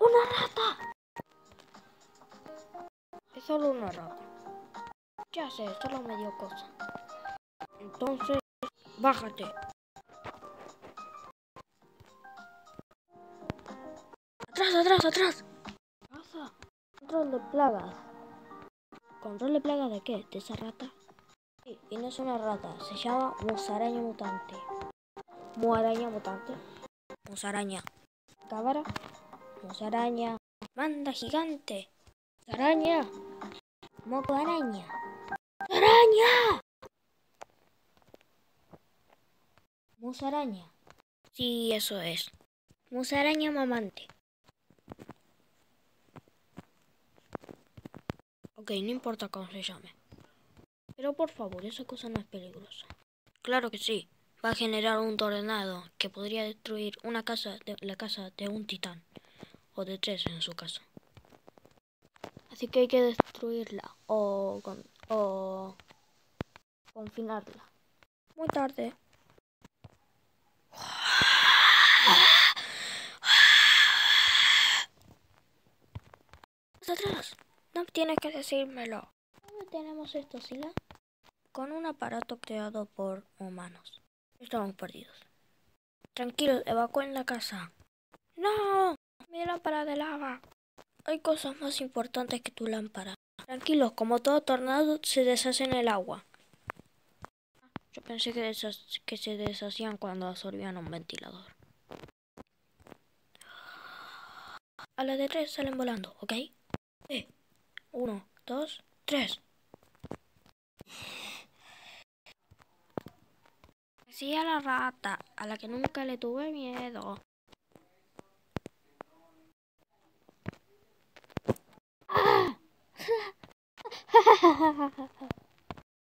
¡Una rata! Es solo una rata. Ya sé, solo me dio cosa. Entonces, bájate. ¡Atrás, atrás, atrás! ¿Qué pasa? Control de plagas. ¿Control de plagas de qué? ¿De esa rata? Sí, y no es una rata. Se llama musaraña mutante. Muaraña mutante. Musaraña. Cámara. Musaraña. Manda gigante. Musaraña. Moco araña. ¡Araña! Musaraña. Sí, eso es. Musaraña mamante. Ok, no importa cómo se llame. Pero por favor, esa cosa no es peligrosa. Claro que sí. Va a generar un tornado que podría destruir la casa de un titán. O de 3 en su caso. Así que hay que destruirla o confinarla. Muy tarde. ¡Atrás! No tienes que decírmelo. ¿Dónde tenemos esto, Sila? Con un aparato creado por humanos. Estamos perdidos. Tranquilos, evacúen la casa. ¡No! Mi lámpara de lava. Hay cosas más importantes que tu lámpara. Tranquilos, como todo tornado se deshace en el agua. Yo pensé que se deshacían cuando absorbían un ventilador. A las de 3 salen volando, ¿ok? 1, 2, 3. Sí, a la rata, a la que nunca le tuve miedo. ¡Ah!